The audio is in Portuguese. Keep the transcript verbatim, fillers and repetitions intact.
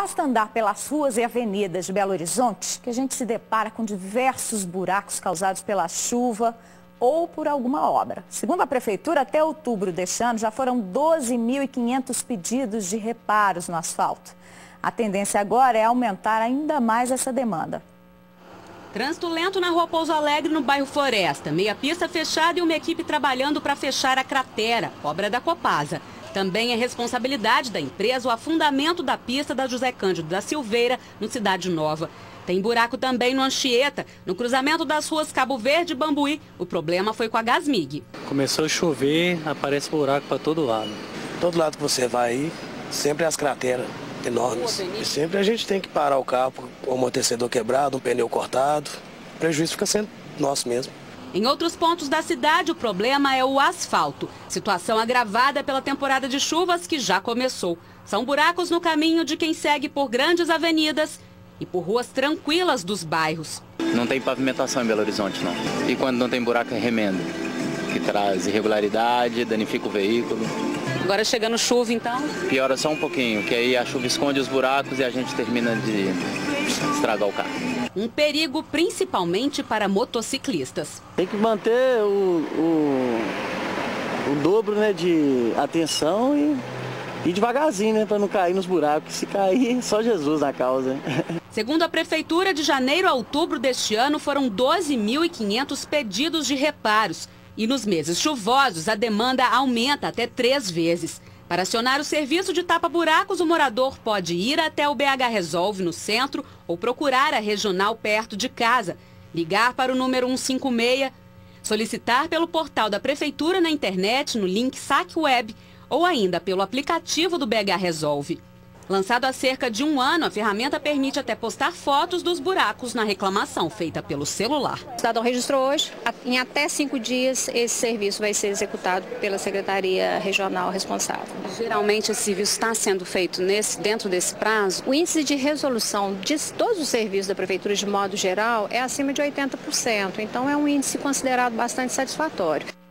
Basta andar pelas ruas e avenidas de Belo Horizonte que a gente se depara com diversos buracos causados pela chuva ou por alguma obra. Segundo a Prefeitura, até outubro deste ano já foram doze mil e quinhentos pedidos de reparos no asfalto. A tendência agora é aumentar ainda mais essa demanda. Trânsito lento na rua Pouso Alegre, no bairro Floresta. Meia pista fechada e uma equipe trabalhando para fechar a cratera, obra da Copasa. Também é responsabilidade da empresa o afundamento da pista da José Cândido da Silveira, no Cidade Nova. Tem buraco também no Anchieta, no cruzamento das ruas Cabo Verde e Bambuí. O problema foi com a Gasmig. Começou a chover, aparece buraco para todo lado. Todo lado que você vai aí, sempre as crateras enormes. E sempre a gente tem que parar o carro com o amortecedor quebrado, um pneu cortado. O prejuízo fica sendo nosso mesmo. Em outros pontos da cidade, o problema é o asfalto. Situação agravada pela temporada de chuvas que já começou. São buracos no caminho de quem segue por grandes avenidas e por ruas tranquilas dos bairros. Não tem pavimentação em Belo Horizonte, não. E quando não tem buraco é remendo, que traz irregularidade, danifica o veículo. Agora chegando chuva, então? Piora só um pouquinho, que aí a chuva esconde os buracos e a gente termina de estragar o carro. Um perigo principalmente para motociclistas. Tem que manter o, o, o dobro, né, de atenção e ir devagarzinho, né, para não cair nos buracos. Se cair, só Jesus na causa. Segundo a Prefeitura, de janeiro a outubro deste ano foram doze mil e quinhentos pedidos de reparos. E nos meses chuvosos a demanda aumenta até três vezes. Para acionar o serviço de tapa-buracos, o morador pode ir até o B H Resolve no centro ou procurar a regional perto de casa, ligar para o número cento e cinquenta e seis, solicitar pelo portal da Prefeitura na internet, no link Saque Web, ou ainda pelo aplicativo do B H Resolve. Lançado há cerca de um ano, a ferramenta permite até postar fotos dos buracos na reclamação feita pelo celular. O cidadão registrou hoje, em até cinco dias esse serviço vai ser executado pela Secretaria Regional responsável. Geralmente esse serviço está sendo feito nesse, dentro desse prazo? O índice de resolução de todos os serviços da Prefeitura de modo geral é acima de oitenta por cento, então é um índice considerado bastante satisfatório.